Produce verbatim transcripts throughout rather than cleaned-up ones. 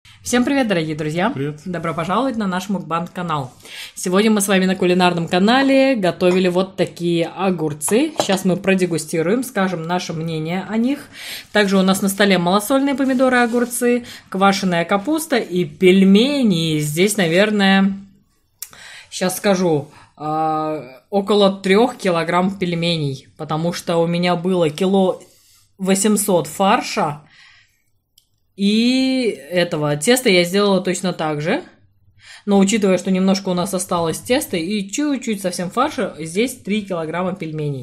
Всем привет, дорогие друзья! Привет. Добро пожаловать на наш мукбанг-канал. Сегодня мы с вами на кулинарном канале готовили вот такие огурцы. Сейчас мы продегустируем, скажем наше мнение о них. Также у нас на столе малосольные помидоры и огурцы, квашеная капуста и пельмени. Здесь, наверное, сейчас скажу, около трех килограмм пельменей, потому что у меня было кило восемьсот фарша. И этого теста я сделала точно так же. Но учитывая, что немножко у нас осталось теста и чуть-чуть совсем фарша, здесь три килограмма пельменей.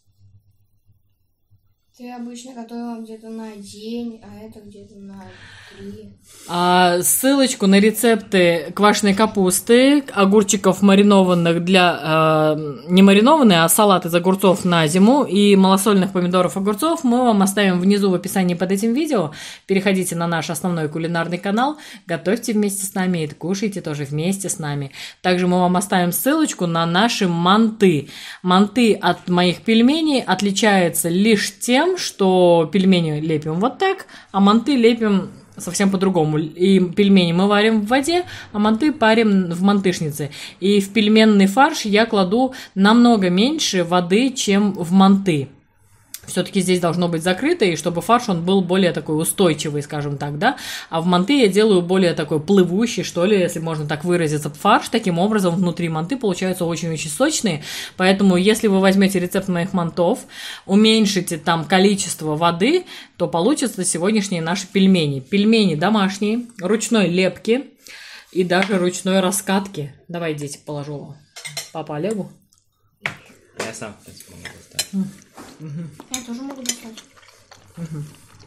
Ты обычно готовила где-то на день, а это где-то на три. А, ссылочку на рецепты квашеной капусты, огурчиков маринованных для... Э, не маринованные, а салат из огурцов на зиму и малосольных помидоров огурцов мы вам оставим внизу в описании под этим видео. Переходите на наш основной кулинарный канал, готовьте вместе с нами и кушайте тоже вместе с нами. Также мы вам оставим ссылочку на наши манты. Манты от моих пельменей отличаются лишь тем, что пельмени лепим вот так, а манты лепим совсем по-другому. И пельмени мы варим в воде, а манты парим в мантышнице. И в пельменный фарш я кладу намного меньше воды, чем в манты. Все-таки здесь должно быть закрыто, и чтобы фарш он был более такой устойчивый, скажем так, да. А в манты я делаю более такой плывущий, что ли, если можно так выразиться, фарш. Таким образом, внутри манты получаются очень-очень сочные. Поэтому, если вы возьмете рецепт моих мантов, уменьшите там количество воды, то получатся сегодняшние наши пельмени. Пельмени домашние, ручной лепки и даже ручной раскатки. Давай, дети, положу папа Олегу. Я сам, в принципе, могу достать. Угу. Я тоже могу достать. Угу.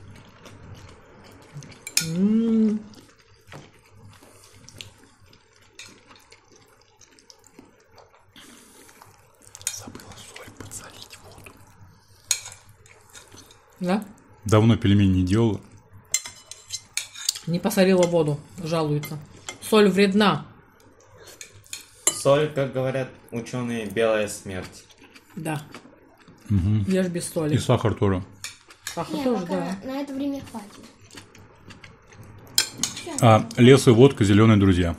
М-м-м. Забыла соль подсолить в воду. Да? Давно пельмени не делала. Не посолила воду, жалуется. Соль вредна. Соль, как говорят ученые, белая смерть. Да. Угу. Ешь без соли. И сахар тоже. Сахар Не, тоже, пока да. на, на это время хватит. А лес и водка, зеленые друзья.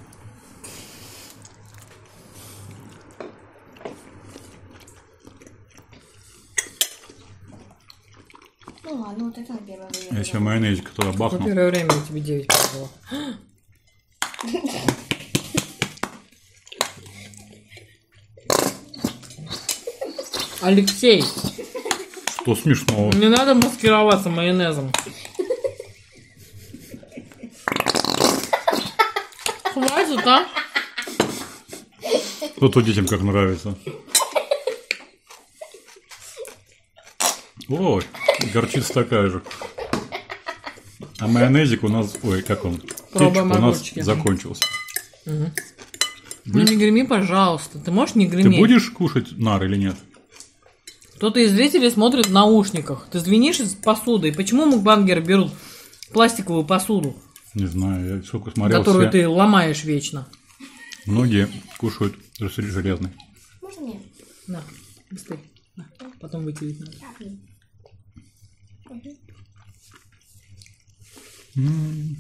Ну ладно, вот это на первое время. Я себе майонезик туда На бахнул. первое время я тебе девять положила. Алексей, Что смешного? не надо маскироваться майонезом. Хватит, а? Вот детям как нравится. Ой, горчица такая же. А майонезик у нас... Ой, как он? Пробуем Кетчуп у нас огурчики. закончился. Угу. Ну не греми, пожалуйста. Ты можешь не Ты греметь? будешь кушать нар или нет? Кто-то из зрителей смотрит в наушниках. Ты звенишь из посуды. Почему мукбангеры берут пластиковую посуду, Не знаю, я сколько смотрел. которую все. ты ломаешь вечно? Многие кушают железный. Можно мне? На, быстрее. На. Потом вытереть надо. Так, блин. Угу. М.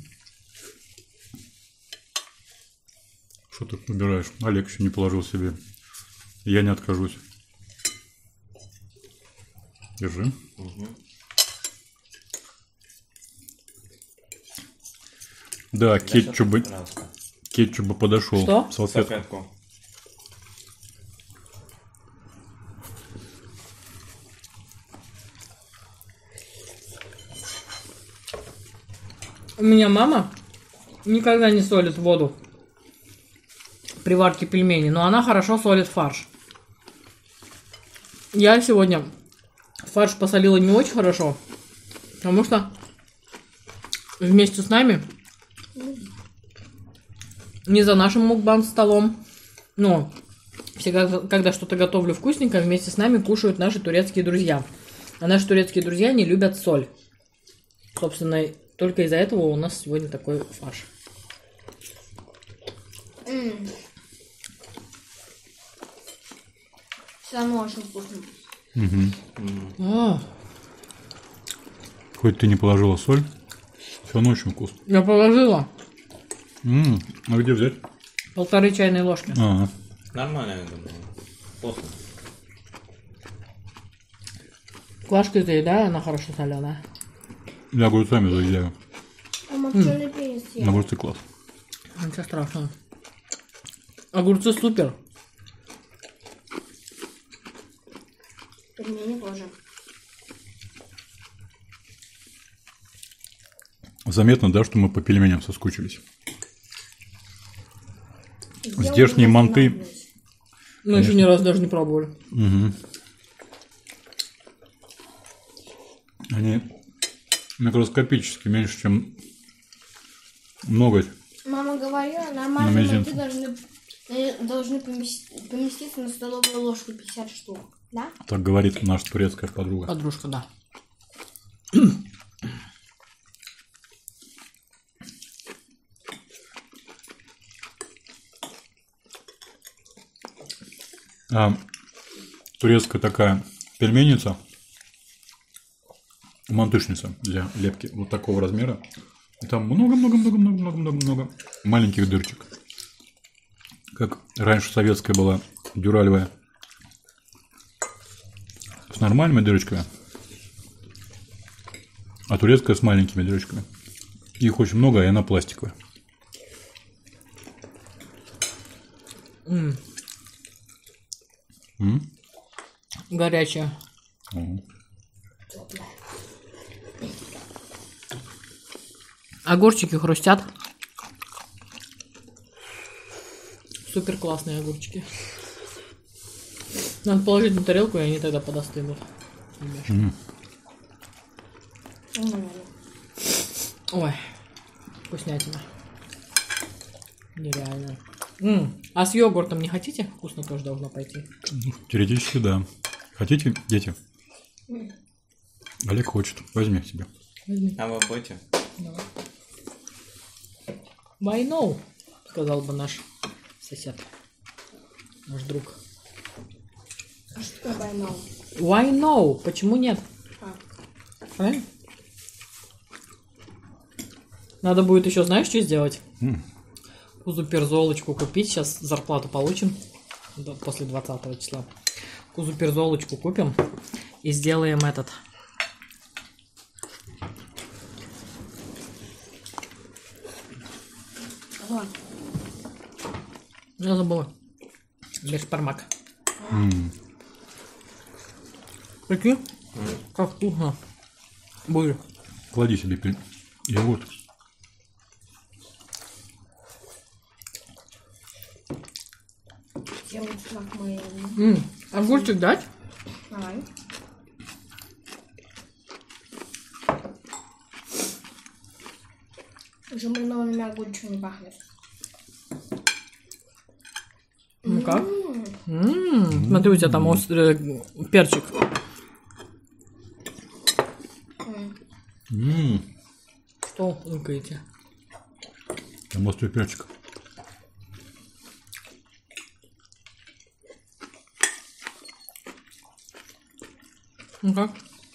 Что ты выбираешь? Олег еще не положил себе. Я не откажусь. Держи. Угу. Да, кетчуп бы, Пожалуйста. кетчуп бы подошел. Что? Салфетку. Салфетку. У меня мама никогда не солит воду при варке пельменей, но она хорошо солит фарш. Я сегодня фарш посолила не очень хорошо, потому что вместе с нами, не за нашим мукбанг-столом, но всегда, когда что-то готовлю вкусненько, вместе с нами кушают наши турецкие друзья. А наши турецкие друзья не любят соль. Собственно, только из-за этого у нас сегодня такой фарш. М. Все равно очень вкусно. Угу. А, Хоть ты не положила соль, все равно очень вкусно. я положила. М, а где взять? Полторы чайные ложки. А, Нормально, я думаю. Вкусно. Квашка ты, да, она хорошо соленая. я огурцами заедаю. А моченый перец На я. огурцы класс. Ничего страшного. Огурцы супер. Пельмени тоже. Заметно, да, что мы по пельменям соскучились. Я Здешние уже манты. останавливаюсь. Мы еще ни разу даже не пробовали. Они микроскопически, меньше, чем ноготь. Мама говорила, На нормальные мизинце. манты должны, э, должны помести- поместиться на столовую ложку пятьдесят штук. Да? Так говорит наша турецкая подруга. Подружка, да. А, турецкая такая пельменница, мантышница для лепки вот такого размера. И там много-много-много-много-много-много маленьких дырочек. Как раньше советская была дюралевая. С нормальными дырочками. А турецкая с маленькими дырочками. Их очень много, и она пластиковая. М? Горячая. О. Огурчики хрустят. Супер классные огурчики. Надо положить на тарелку, и они тогда подостынут. Нормально. Ой, вкуснятина. Нереально. М, А с йогуртом не хотите? Вкусно тоже должно пойти. Теоретически, да. Хотите, дети? Олег хочет. Возьми себе. А вы будете? Why no? Сказал бы наш сосед. Наш друг. А что такое байнал? Why no? Почему нет? А. Правильно? Надо будет еще, знаешь, что сделать? Кузуперзолочку купить. Сейчас зарплату получим. Да, после двадцатого числа. Кузуперзолочку купим. И сделаем этот. Вот. Я забыла. Бешпармак. Прикинь? Как вкусно. Будет. Клади себе пель... йогурт. Делать как мы. М, Огурчик дать? Давай. Уже маринованными огурчиками пахнет. Ну как? М, Смотри, у тебя там острый э, перчик. М, Что лыкаете? Там острый перчик. Ну как?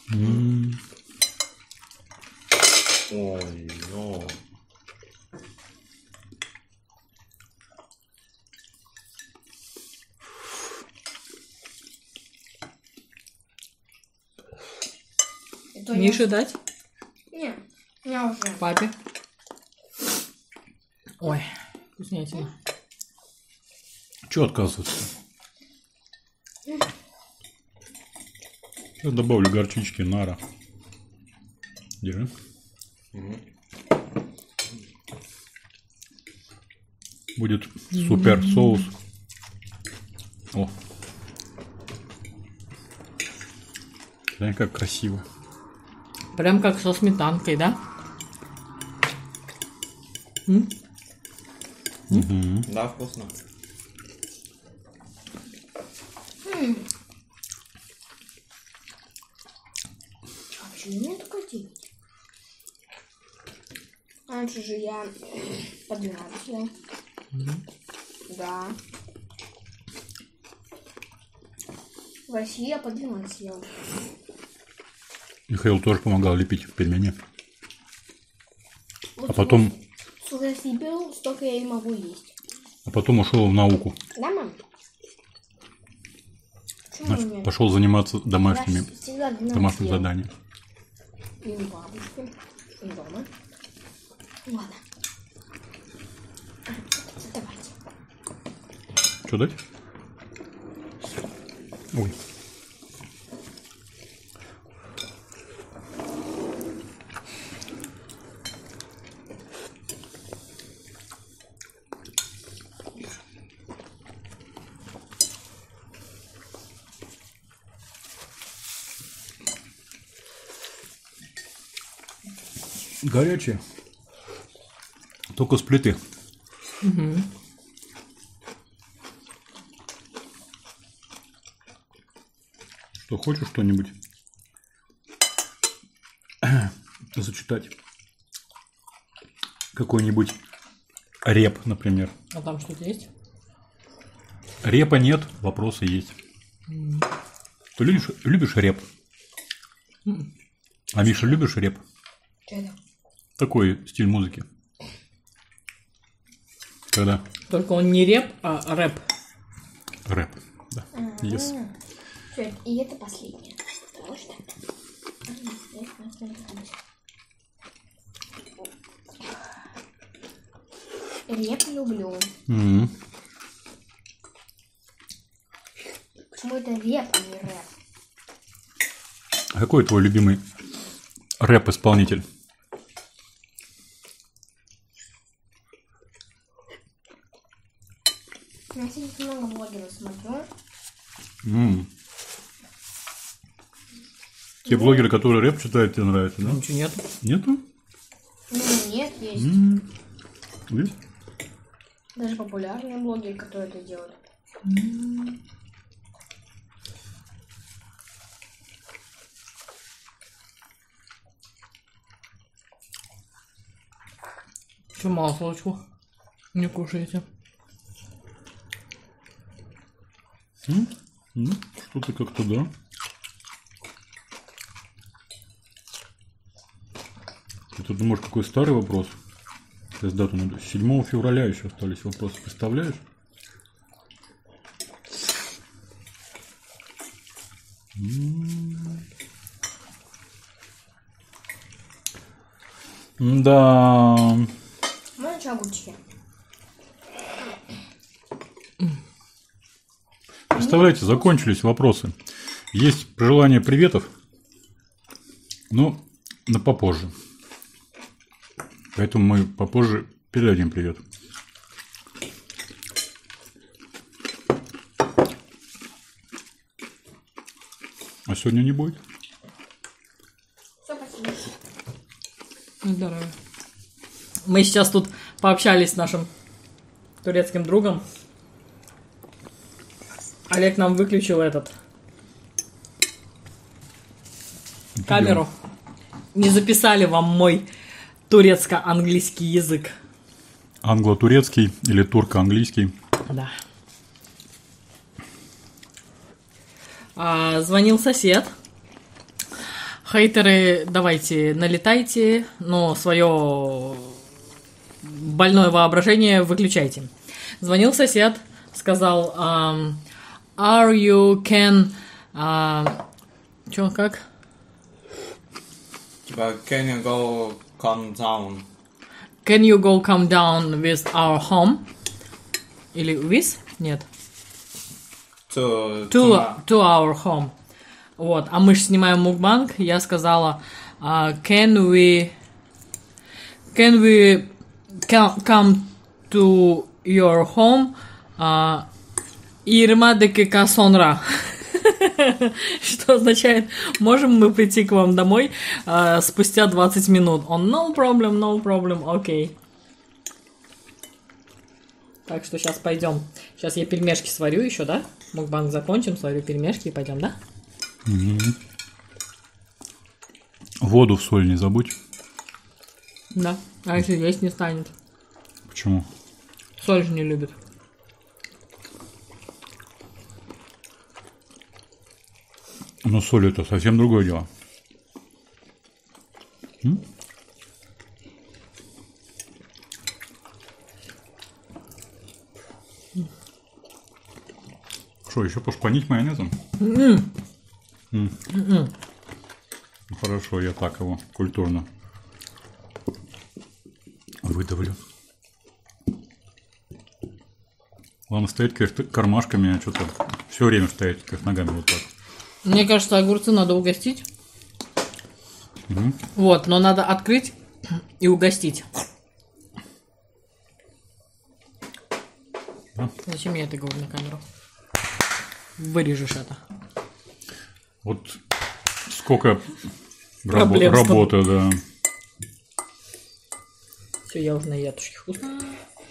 Ой, ну. Это Мише дать? я... Не, я уже. Папе? Ой, вкуснятина. Чего отказываться? Я добавлю горчички, нара. Держи. Будет супер соус. О. Смотри, как красиво. Прям как со сметанкой, да? Да, вкусно. А почему мне такой тип? Раньше же я по двенадцать ел. Да. В России я по двенадцать ел. Михаил тоже помогал лепить пельмени. Вот А потом С Сколько съел, столько я и могу есть. А потом ушел в науку. Да, мам? Почему Значит, нет? пошел заниматься домашними, Я всегда двенадцать домашним ел. заданием. И у бабушки, и дома. Ладно. Давайте. Что дать? Ой. Горячие. Только с плиты. Угу. Что, хочешь что-нибудь зачитать? Какой-нибудь реп, например. А там что-то есть? Репа нет, вопросы есть. Mm. Ты любишь, любишь реп? Mm. А Миша, любишь реп? Что это? Такой стиль музыки. Когда? Только он не реп, а рэп. Рэп, да. А-а-а. Yes. Всё, и это последнее. Потому что... Реп люблю. Mm-hmm. Почему это реп, а не рэп? А какой твой любимый рэп-исполнитель? Я сейчас много блогеров смотрю. Mm. Те блогеры, которые рэп читают, тебе нравятся, да? Ничего нет. Нету? Ну, нет, есть. Mm. Есть? Даже популярные блогеры, которые это делают. Че мало сладочку? Не кушаете? Mm. Mm. Что-то как-то, да. Это, думаешь, какой старый вопрос? Сейчас дату надо. седьмого февраля еще остались вопросы. Представляешь? Да. Можно что, огурчики? Представляете, закончились вопросы. Есть пожелания приветов, но на попозже. Поэтому мы попозже передадим привет. А сегодня не будет? Все, спасибо. Здорово. Мы сейчас тут пообщались с нашим турецким другом. Олег нам выключил этот камеру. Не записали вам мой турецко-английский язык. Англо-турецкий или турко-английский. Да. А, звонил сосед. Хейтеры, давайте, налетайте, но свое больное воображение выключайте. Звонил сосед, сказал, um, are you can... Uh, чё, как? Типа, can you go calm down? Can you go come down with our home? Или with? Нет. To, To, to our home. Вот. А мы же снимаем мукбанг. Я сказала, uh, can we... Can we come to your home uh, yirmi dakika sonra? Что означает, можем мы прийти к вам домой uh, спустя двадцать минут? Он, no problem, no problem, окей. Okay. Так что сейчас пойдем. Сейчас я пельмешки сварю еще, да? Мукбанг закончим, сварю пельмешки и пойдем, да? Mm-hmm. Воду в соль не забудь. Да. А если есть не станет? Почему? Соль же не любит. Но соль это совсем другое дело. М? Что, еще пошпанить майонезом? М. М. М-м. Ну, хорошо, я так его культурно выдавлю. Главное стоять, конечно, кармашками, а что-то все время стоять, как ногами вот так. Мне кажется, огурцы надо угостить. Мгм. Вот, но надо открыть и угостить. Да. Зачем я это говорю на камеру? Вырежешь это. Вот сколько рабо- Проблем с тобой. работы, да. Все, я уже на ятушке. Вкусно.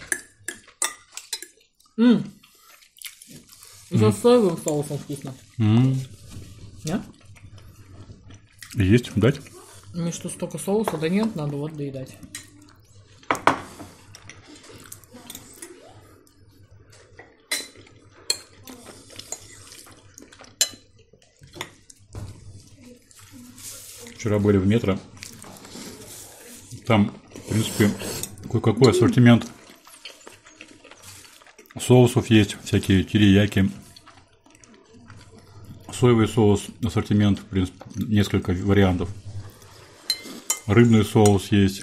Ммм. За соевым соусом вкусно. М. Нет? Есть, дать? Мне что, столько соуса? Да нет, надо вот доедать. Вчера были в метро. Там, в принципе, кое-какой ассортимент соусов есть, всякие терияки. Соевый соус, ассортимент, в принципе, несколько вариантов. Рыбный соус есть.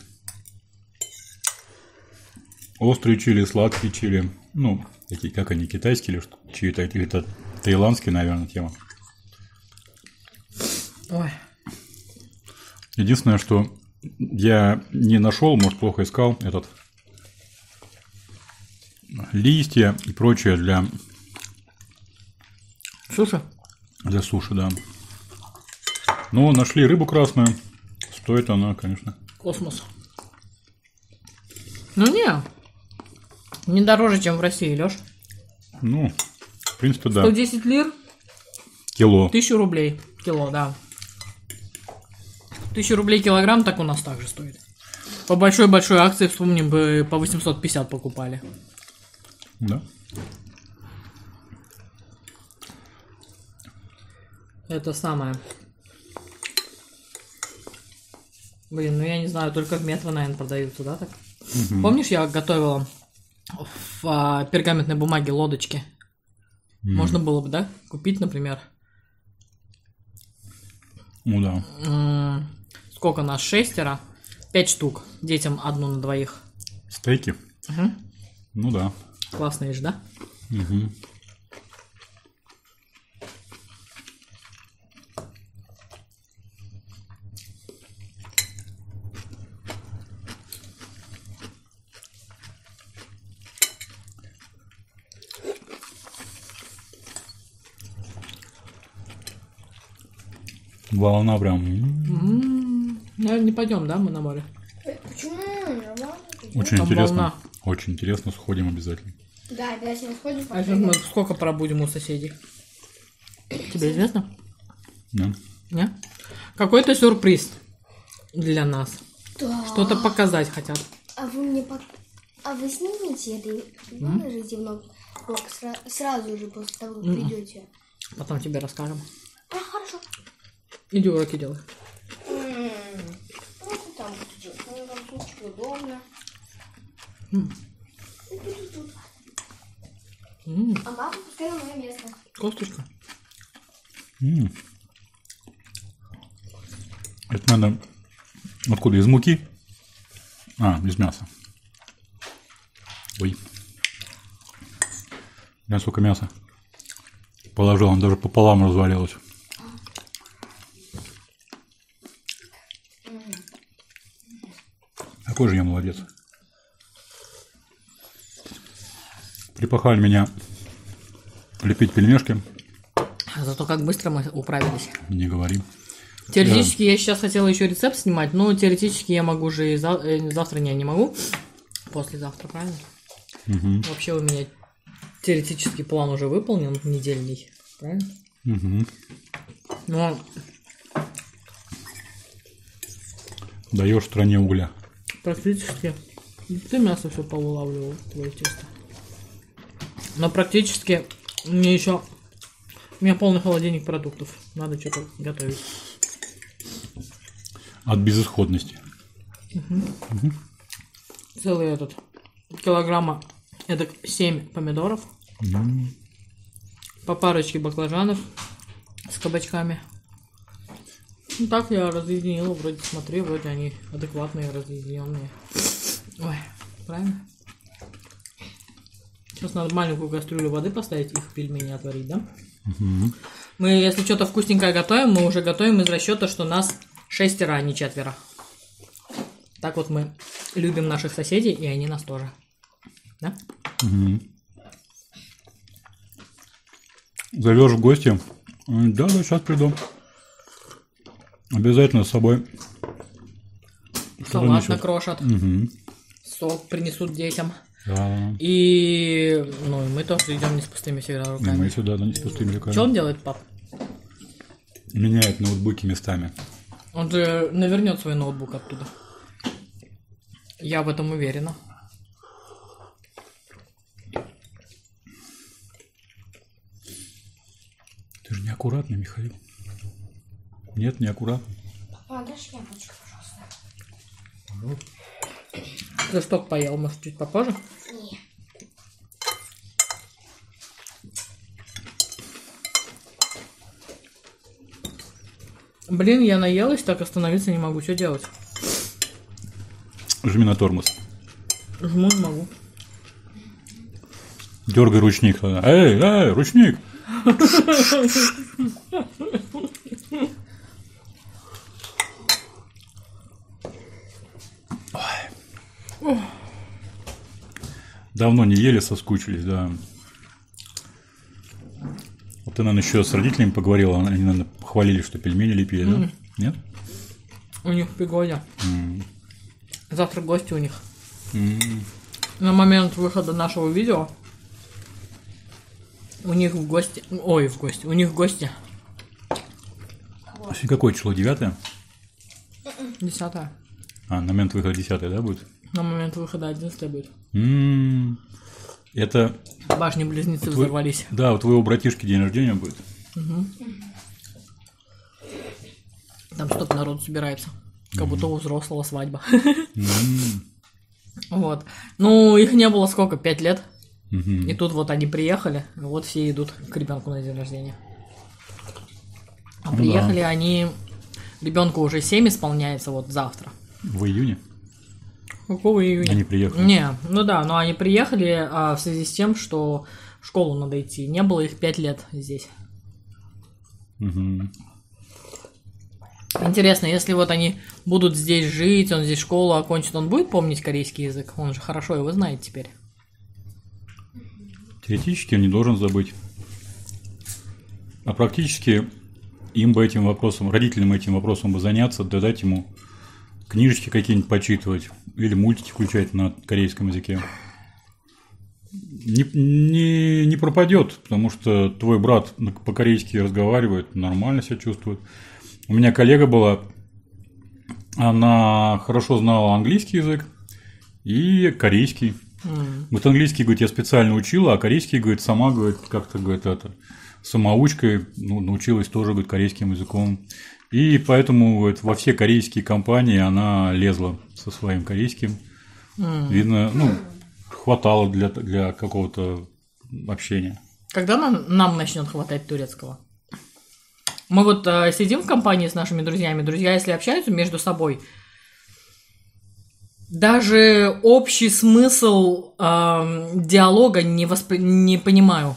Острые чили, сладкие чили. Ну, такие, как они, китайские или что? Чьи-то, это таиландские, наверное, тема. Ой. Единственное, что я не нашел, может, плохо искал этот листья и прочее для, Суши? для суши, да. Но нашли рыбу красную. Стоит она, конечно. Космос. Ну не. Не дороже, чем в России, Лёш. Ну, в принципе, да. сто десять лир, Кило. тысяча рублей. Кило, да. тысяча рублей килограмм, так у нас также стоит. По большой-большой акции, вспомним, бы по восемьсот пятьдесят покупали. Да. Это самое. Блин, ну я не знаю, только в метро, наверное, продаются, да, так? Мгм. Помнишь, я готовила в а, пергаментной бумаге лодочки? Можно было бы, да, купить, например. Ну да. М, Сколько нас? Шестеро. Пять штук. Детям одну на двоих. Стейки? Мгм. Ну да. Классные же, да? Мгм. Волна прям. м, Наверное, не пойдем, да, мы на море? Э, Почему? Нормально. Очень Там интересно. волна. Очень интересно, сходим обязательно. Да, обязательно сходим. А сейчас мы сколько пробудем у соседей? Тебе известно? Да. Нет? Какой-то сюрприз для нас. Да. Что-то показать хотят. А вы мне пок... А вы снимете это и выложите в новый блог сра- сразу же после того, как придете. Потом тебе расскажем. А, хорошо. Иди уроки делай. М, Ну, ты там будешь делать. Ну, там сумочка удобно. М. И ты тут. М, А мама пускай на мое место. Косточка. М. Это надо... Откуда? Из муки? А, из мяса. Ой. Я сколько мяса положил, он даже пополам развалилось. Какой же я молодец. Припахали меня лепить пельмешки. Зато как быстро мы управились. Не говори. Теоретически я сейчас хотела еще рецепт снимать, но теоретически я могу же и за- э, завтра не, не могу. Послезавтра, правильно? Мгм. Вообще у меня теоретический план уже выполнен, недельный, правильно? Мгм. Но Даешь стране угля. практически ты мясо все повылавливал, твое тесто. Но практически мне еще... У меня полный холодильник продуктов. Надо что-то готовить. От безысходности. Целый этот килограмма, это семь помидоров. По парочке баклажанов с кабачками. Ну так я разъединила, вроде смотри, вроде они адекватные, разъединенные. Ой, правильно? Сейчас надо маленькую кастрюлю воды поставить, их пельмени отварить, да? Угу. Мы, если что-то вкусненькое готовим, мы уже готовим из расчета, что нас шестеро, а не четверо. Так вот мы любим наших соседей, и они нас тоже. Да? Угу. Зовешь в гости? Да, да, сейчас приду. Обязательно с собой. Салат несут. накрошат. Угу. Сок принесут детям. Да. И ну, и мы тоже идем не с пустыми всегда И руками. мы сюда, да, не с пустыми руками. Что он делает, пап? Меняет ноутбуки местами. Он же навернет свой ноутбук оттуда. Я в этом уверена. Ты же неаккуратный, Михаил. Нет, неаккуратный. Папа, дашь яблочко, пожалуйста? Ты что поел, может, чуть попозже? Нет. Блин, я наелась, так остановиться не могу. Что делать? Жми на тормоз. Жму не могу. Дергай ручник. Эй, эй, ручник! Ой. Давно не ели, соскучились, да. Вот ты, наверное, еще с родителями поговорила, они, наверное, похвалили, что пельмени лепили, да? Мгм. Нет? У них погода. М. Завтра гости у них. М. На момент выхода нашего видео у них в гости... Ой, в гости. У них гости. Сегодня какое число? Девятое? Десятое. А, на момент выхода десятое, да, будет? На момент выхода одиннадцатое будет. М. Это... Башни-близнецы Твой- взорвались. Да, у твоего братишки день рождения будет. Там столько народу собирается. Как будто у взрослого свадьба. М. Вот. Ну, их не было сколько? Пять лет. Мгм. И тут вот они приехали. Вот все идут к ребенку на день рождения. А Ну приехали они... Ребенку уже семь исполняется вот завтра. В июне Какого июня? они приехали. Не, ну да, но они приехали а, в связи с тем, что в школу надо идти. Не было их пять лет здесь. Мгм. Интересно, если вот они будут здесь жить, он здесь школу окончит, он будет помнить корейский язык? Он же хорошо его знает теперь. Теоретически он не должен забыть. А практически им бы этим вопросом, родителям этим вопросом бы заняться, да дать ему книжечки какие-нибудь почитывать или мультики включать на корейском языке. Не, не, не пропадет, потому что твой брат по-корейски разговаривает, нормально себя чувствует. У меня коллега была, она хорошо знала английский язык и корейский. М. Вот английский, говорит, я специально учила, а корейский, говорит, сама, говорит, как-то, говорит, это, самоучкой, ну, научилась тоже, говорит, корейским языком. И поэтому, говорит, во все корейские компании она лезла со своим корейским. М. Видно, ну, хватало для, для какого-то общения. Когда нам, нам начнет хватать турецкого? Мы вот э, сидим в компании с нашими друзьями. Друзья, если общаются между собой, даже общий смысл э, диалога не, воспри... не понимаю.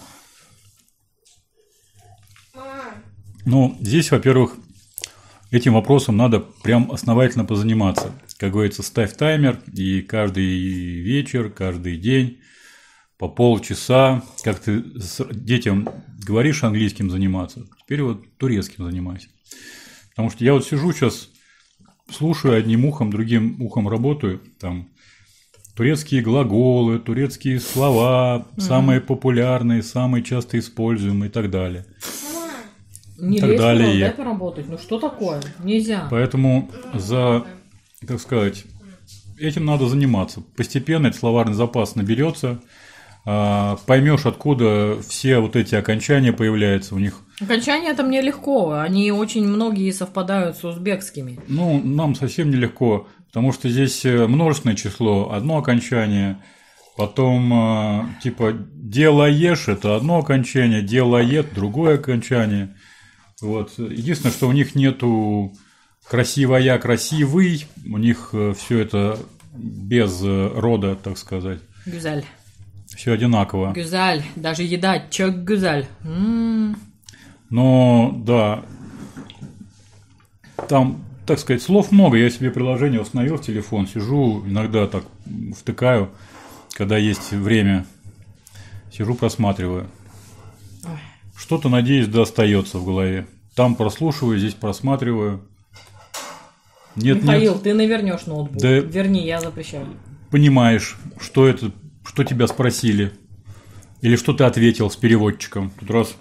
Мама, Ну, здесь, во-первых, этим вопросом надо прям основательно позаниматься. Как говорится, ставь таймер, и каждый вечер, каждый день по полчаса, как ты с детям говоришь английским заниматься, теперь вот турецким занимайся. Потому что я вот сижу сейчас, слушаю одним ухом, другим ухом работаю, там турецкие глаголы, турецкие слова, mm-hmm. самые популярные, самые часто используемые и так далее. мама, Не Так лезь, далее. Мирон, дай поработать. Ну что такое? Нельзя. Поэтому за, так сказать, этим надо заниматься. Постепенно этот словарный запас наберется, поймешь, откуда все вот эти окончания появляются у них. Окончания это мне легко. Они очень многие совпадают с узбекскими. Ну, нам совсем нелегко, потому что здесь множественное число, одно окончание, Потом, э, типа, делаешь – это одно окончание, делает – другое окончание. Вот. Единственное, что у них нету красивая, красивый, у них все это без рода, так сказать. Гюзаль. Все одинаково. Гюзаль. Даже еда. Чок гюзаль. М-м. Но, да, там, так сказать, слов много. Я себе приложение установил в телефон, сижу, иногда так втыкаю, когда есть время. Сижу, просматриваю. Ой. Что-то, надеюсь, да остается в голове. Там прослушиваю, здесь просматриваю. Нет, Михаил, нет. ты навернешь ноутбук. Да. Верни, я запрещаю. Понимаешь, что это, что тебя спросили. Или что ты ответил с переводчиком. Тут раз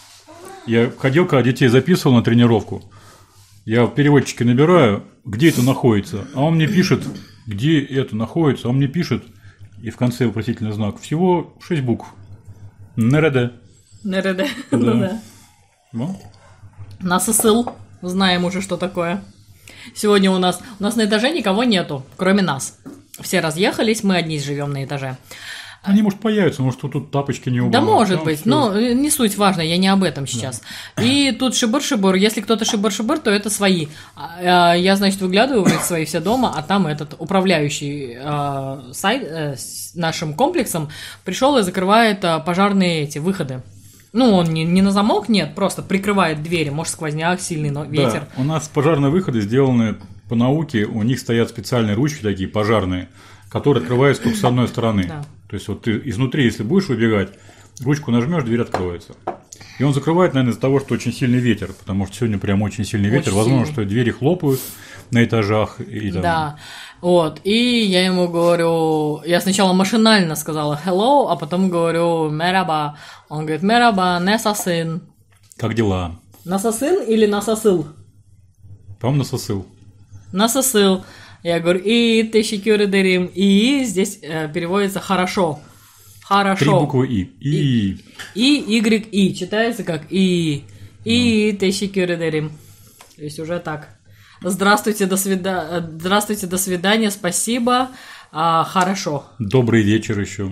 я ходил, когда детей записывал на тренировку. Я в переводчике набираю, где это находится. А он мне пишет, где это находится. Он мне пишет, и в конце вопросительный знак. Всего шесть букв. НРД. НРД. Ну да. Ну? Насосыл. Знаем уже, что такое. Сегодня у нас... У нас на этаже никого нету, кроме нас. Все разъехались, мы одни живем на этаже. Они, может, появятся, может, тут тапочки не убраны. Да, может там быть, всё. но не суть важно, я не об этом сейчас. Да. И тут шибыр-шибыр, если кто-то шибыр-шибыр, то это свои. Я, значит, выглядываю в свои все дома, а там этот управляющий э, сайт, э, с нашим комплексом пришел и закрывает э, пожарные эти выходы. Ну, он не, не на замок, нет, просто прикрывает двери, может, сквозняк, сильный но ветер. Да, у нас пожарные выходы сделаны по науке, у них стоят специальные ручки такие пожарные, которые открываются только с одной стороны. Да. То есть, вот ты изнутри, если будешь выбегать, ручку нажмешь, дверь откроется. И он закрывает, наверное, из-за того, что очень сильный ветер, потому что сегодня прям очень сильный ветер. Очень Возможно, сильный. Что двери хлопают на этажах. И там... Да, вот, и я ему говорю, я сначала машинально сказала hello, а потом говорю мераба. Он говорит, мераба, насасын. Как дела? Насасын или насосыл? По-моему, насосыл. Насосыл. Я говорю, и тещикюры дырим. И здесь э, переводится хорошо. Хорошо. Три буквы И. И. И, Y, И. Читается как И. И тещикюры дырим. То есть уже так. Здравствуйте, до свидания. Здравствуйте, до свидания, спасибо. А, хорошо. Добрый вечер еще.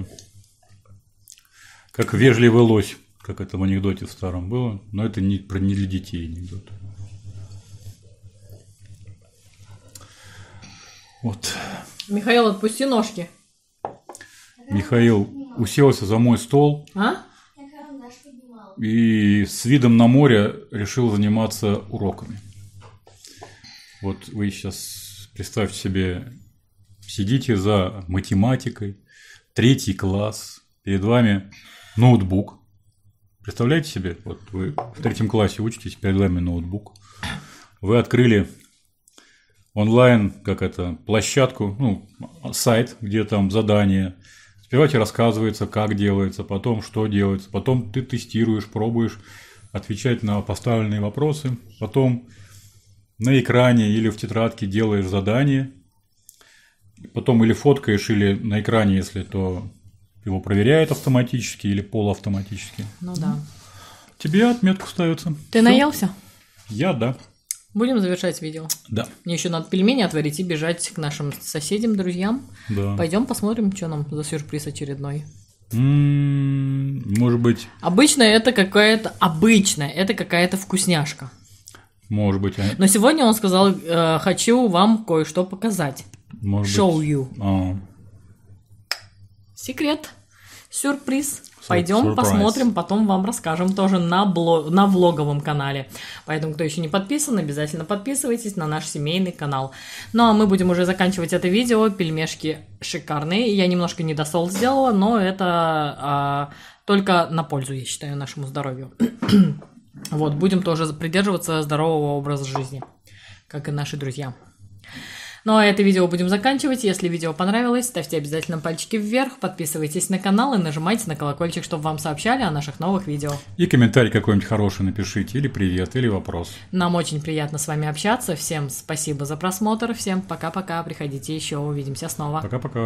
Как вежливый лось, как это в анекдоте в старом было. Но это не, про, не для детей анекдот. Вот. Михаил, отпусти ножки. Михаил уселся за мой стол а? и с видом на море решил заниматься уроками. Вот вы сейчас представьте себе, сидите за математикой, третий класс, перед вами ноутбук. Представляете себе, вот вы в третьем классе учитесь, перед вами ноутбук. Вы открыли онлайн, как это, площадку, ну, сайт, где там задания. Сперва тебе рассказывается, как делается, потом что делается, потом ты тестируешь, пробуешь отвечать на поставленные вопросы, потом на экране или в тетрадке делаешь задание, потом или фоткаешь, или на экране, если то его проверяет автоматически или полуавтоматически. Ну да. Тебе отметку ставится. Ты Всё? наелся? Я, да. Будем завершать видео. Да. Мне еще надо пельмени отварить и бежать к нашим соседям, друзьям. Да. Пойдем посмотрим, что нам за сюрприз очередной. М-м, может быть. Обычно это какая-то обычная, это какая-то вкусняшка. Может быть. Но сегодня он сказал, э, хочу вам кое-что показать. Может Show быть. you. А. Секрет. Сюрприз. Пойдем Surprise. посмотрим, потом вам расскажем тоже на, блог, на влоговом канале. Поэтому, кто еще не подписан, обязательно подписывайтесь на наш семейный канал. Ну, а мы будем уже заканчивать это видео. Пельмешки шикарные. Я немножко недосол сделала, но это а, только на пользу, я считаю, нашему здоровью. Вот, будем тоже придерживаться здорового образа жизни, как и наши друзья. Ну а это видео будем заканчивать. Если видео понравилось, ставьте обязательно пальчики вверх, подписывайтесь на канал и нажимайте на колокольчик, чтобы вам сообщали о наших новых видео. И комментарий какой-нибудь хороший напишите, или привет, или вопрос. Нам очень приятно с вами общаться. Всем спасибо за просмотр. Всем пока-пока. Приходите еще, увидимся снова. Пока-пока.